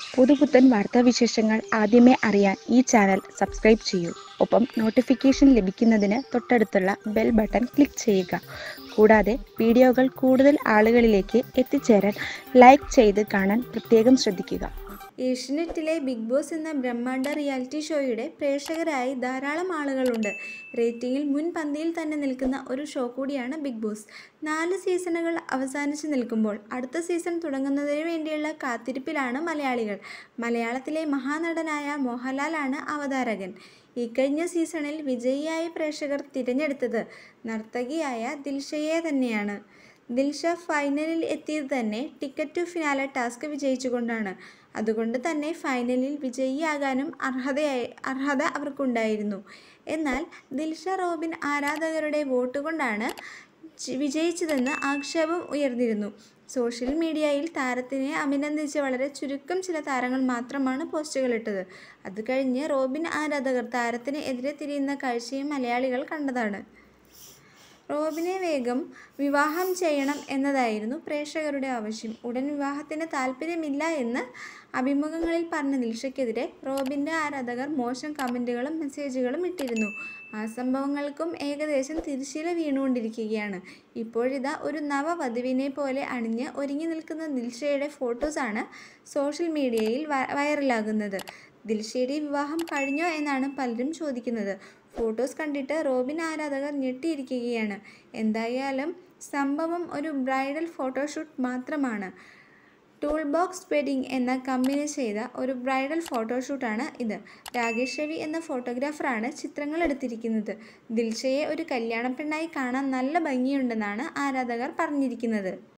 പുതുപുത്തൻ വാർത്താവിശേഷങ്ങൾ ആദ്യമേ അറിയാൻ ഈ ചാനൽ സബ്സ്ക്രൈബ് ചെയ്യൂ. ഒപ്പം നോട്ടിഫിക്കേഷൻ ലഭിക്കുന്നതിന് തൊട്ടടുത്തുള്ള ബെൽ ബട്ടൺ ക്ലിക്ക് ചെയ്യുക. കൂടാതെ വീഡിയോകൾ കൂടുതൽ ആളുകളിലേക്ക് എത്തിച്ചേരാൻ ലൈക്ക് ചെയ്ത് കാണാൻ പ്രത്യേകം ശ്രദ്ധിക്കുക. ഏഷ്യനെറ്റിലെ ബിഗ് ബോസ് എന്ന ബ്രഹ്മാണ്ഡ റിയാലിറ്റി ഷോയുടെ പ്രേക്ഷകരായി ധാരാളം ആളുകളുണ്ട്. റേറ്റിംഗിൽ മുൻപന്തിയിൽ തന്നെ നിൽക്കുന്ന ഒരു ഷോ കൂടിയാണ് ബിഗ് ബോസ്. 4 സീസണുകൾ അവസാനിച്ച് നിൽക്കുമ്പോൾ അടുത്ത സീസൺ തുടങ്ങുന്നതിന് വേണ്ടിയുള്ള കാത്തിരിപ്പിലാണ് മലയാളികൾ. മലയാളത്തിലെ മഹാനടനായ മോഹൻലാലാണ് അവതാരകൻ. ഇക്കഴിഞ്ഞ സീസണിൽ വിജയിയായി പ്രേക്ഷകർ തിരഞ്ഞെടുത്തത് നർത്തകിയായ ദിൽഷയെ തന്നെയാണ്. ദിൽഷ ഫൈനലിൽ എത്തിയത് തന്നെ ടിക്കറ്റ് ടു ഫിനാലെ ടാസ്ക് വിജയിച്ചുകൊണ്ടാണ്. അതുകൊണ്ട് തന്നെ ഫൈനലിൽ വിജയിയാകാനും അർഹത അവർക്കുണ്ടായിരുന്നു. എന്നാൽ ദിൽഷ റോബിൻ ആരാധകരുടെ വോട്ട് കൊണ്ടാണ് വിജയിച്ചതെന്ന് ആക്ഷേപം ഉയർന്നിരുന്നു. സോഷ്യൽ മീഡിയയിൽ താരത്തിനെ അഭിനന്ദിച്ച് വളരെ ചുരുക്കം ചില താരങ്ങൾ മാത്രമാണ് പോസ്റ്റുകളിട്ടത്. അത് കഴിഞ്ഞ് റോബിൻ ആരാധകർ താരത്തിന് എതിരെ തിരിയുന്ന കാഴ്ചയും മലയാളികൾ കണ്ടതാണ്. റോബിനെ വേഗം വിവാഹം ചെയ്യണം എന്നതായിരുന്നു പ്രേക്ഷകരുടെ ആവശ്യം. ഉടൻ വിവാഹത്തിന് താല്പര്യമില്ല എന്ന് അഭിമുഖങ്ങളിൽ പറഞ്ഞ ദിൽഷയ്ക്കെതിരെ റോബിൻ്റെ ആരാധകർ മോശം കമൻറ്റുകളും മെസ്സേജുകളും ഇട്ടിരുന്നു. ആ സംഭവങ്ങൾക്കും ഏകദേശം തിരശ്ശീല വീണുകൊണ്ടിരിക്കുകയാണ്. ഇപ്പോഴിതാ ഒരു നവവധുവിനെ പോലെ അണിഞ്ഞ് ഒരുങ്ങി നിൽക്കുന്ന ദിൽഷയുടെ ഫോട്ടോസാണ് സോഷ്യൽ മീഡിയയിൽ വൈറലാകുന്നത്. ദിൽഷയുടെ വിവാഹം കഴിഞ്ഞോ എന്നാണ് പലരും ചോദിക്കുന്നത്. ഫോട്ടോസ് കണ്ടിട്ട് റോബിൻ ആരാധകർ ഞെട്ടിയിരിക്കുകയാണ്. എന്തായാലും സംഭവം ഒരു ബ്രൈഡൽ ഫോട്ടോഷൂട്ട് മാത്രമാണ്. ടൂൾ ബോക്സ് വെഡിങ് എന്ന കമ്പനി ചെയ്ത ഒരു ബ്രൈഡൽ ഫോട്ടോഷൂട്ടാണ് ഇത്. രാകേഷ് രവി എന്ന ഫോട്ടോഗ്രാഫറാണ് ചിത്രങ്ങൾ എടുത്തിരിക്കുന്നത്. ദിൽഷയെ ഒരു കല്യാണപ്പെണ്ണായി കാണാൻ നല്ല ഭംഗിയുണ്ടെന്നാണ് ആരാധകർ പറഞ്ഞിരിക്കുന്നത്.